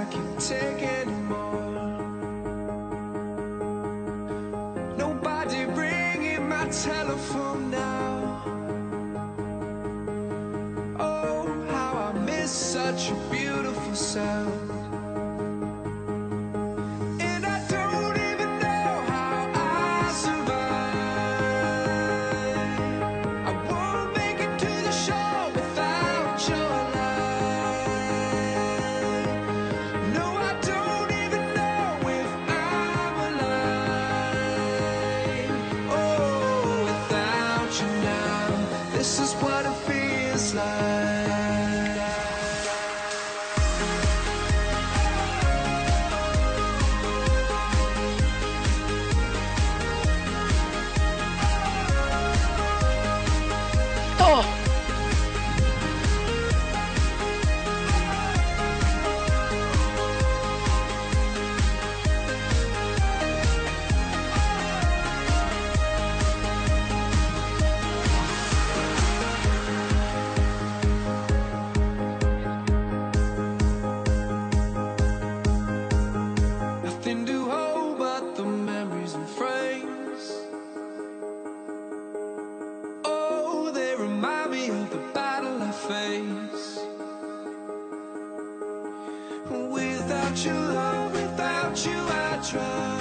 can't take anymore. Nobody ringing my telephone now. Oh, how I miss such a beautiful sound. And I don't even know how I survive. I won't make it to the shore without your light. No, I don't even know if I'm alive. Oh, without you now, this is what it feels like. Oh! Nothing to hold but the memories and frames. Oh, they remind me of the battle I face. Without your love, without you I try.